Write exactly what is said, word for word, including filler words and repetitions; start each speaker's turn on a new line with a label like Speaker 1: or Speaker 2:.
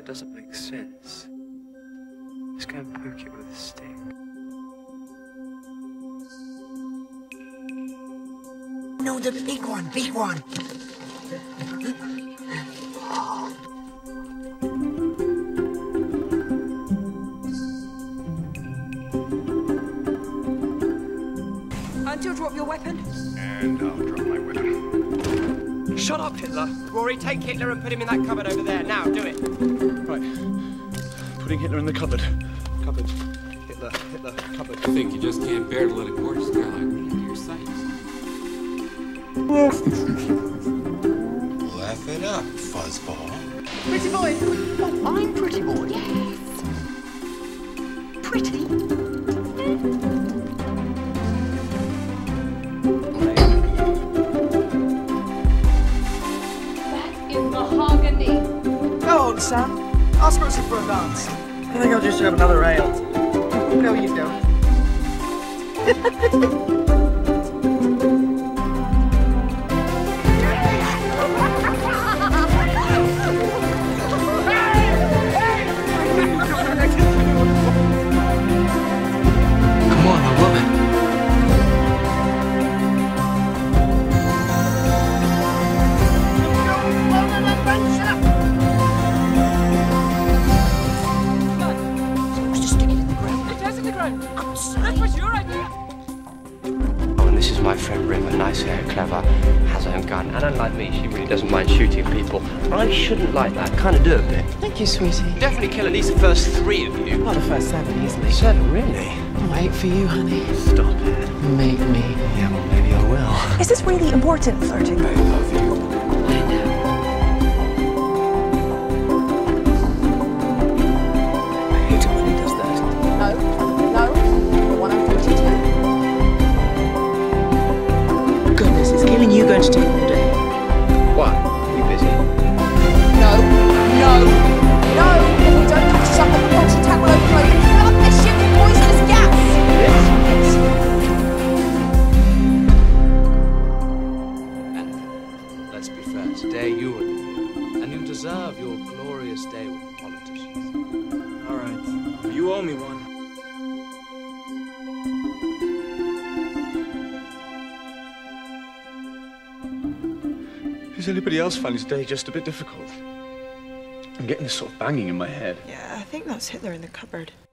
Speaker 1: doesn't make sense. Just go and poke it with a stick.
Speaker 2: No, the big one, big one.
Speaker 3: Until drop your weapon.
Speaker 4: And I'll drop my weapon.
Speaker 1: Shut up, Hitler!
Speaker 5: Rory, take Hitler and put him in that cupboard over there. Now, do it.
Speaker 4: Right. Putting Hitler in the cupboard. Cupboard. Hitler, Hitler, cupboard.
Speaker 6: I think you just can't bear to let a gorgeous guy like me into your sight.
Speaker 7: Laugh it up, fuzzball.
Speaker 3: Pretty boy.
Speaker 2: Oh, I'm pretty boy.
Speaker 3: Yes.
Speaker 2: Pretty.
Speaker 3: That is mahogany.
Speaker 8: Go on, Sam. Ask Rosie for a dance. I think I'll just have another ale. No, you don't.
Speaker 5: This is my friend River, nice hair, clever, has her own gun, and unlike me, she really doesn't mind shooting people. I shouldn't like that, kind of do a bit.
Speaker 2: Thank you, sweetie.
Speaker 5: Definitely kill at least the first three of you.
Speaker 2: Well, the first seven, easily.
Speaker 5: Seven, really?
Speaker 2: I'll wait for you, honey.
Speaker 5: Stop it.
Speaker 2: Make me.
Speaker 5: Yeah, well, maybe I will.
Speaker 3: Is this really important, flirting?
Speaker 5: I love you.
Speaker 2: I know.
Speaker 8: I hate it when he does that.
Speaker 3: No, no, the one I'm forty-two.
Speaker 2: Goodness, it's killing you going to take all day.
Speaker 5: What? You busy?
Speaker 3: No, no, no! If we don't catch us up, the propulsion tank will overflow. You fill up this ship with poisonous gas!
Speaker 1: And let's be fair, today you were the hero, and you deserve your glorious day with the politicians.
Speaker 8: All right. You owe me one.
Speaker 4: Does anybody else find his day just a bit difficult? I'm getting this sort of banging in my head.
Speaker 2: Yeah, I think that's Hitler in the cupboard.